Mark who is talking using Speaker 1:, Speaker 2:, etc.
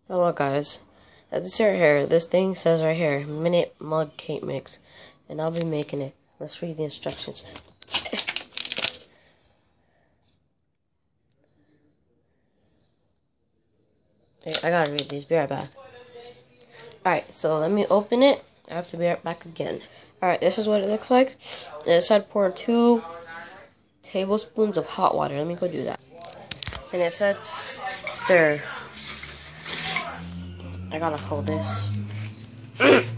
Speaker 1: Hello guys, this right here, this thing says right here, minute mug cake mix, and I'll be making it. Let's read the instructions. Hey, I gotta read these, be right back. Alright, so let me open it. I have to be right back again. Alright, this is what it looks like. It said pour 2 tablespoons of hot water. Let me go do that. And it said stir. I gotta hold this.